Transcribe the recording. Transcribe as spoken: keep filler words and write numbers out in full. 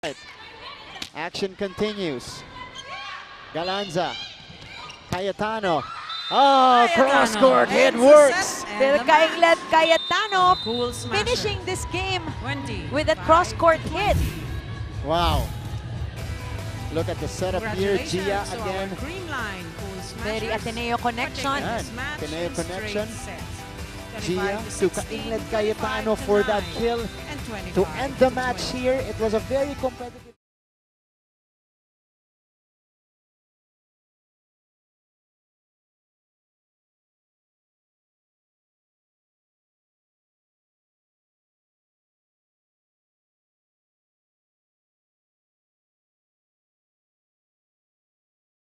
Right. Action continues. Galanza, Cayetano. Oh, cross-court hit works. Fille Cainglet-Cayetano Cool finishing this game twenty, with a cross-court hit. Wow. Look at the setup here. Gia Congratulations to our again. Creamline cool Very smashers. Ateneo connection. For taking this Yan, match Ateneo in connection. straight sets. Gia twenty-five to sixteen, Cainglet-Cayetano for that twenty-five to kill nine, and to twenty-five end the to match twenty. here. It was a very competitive.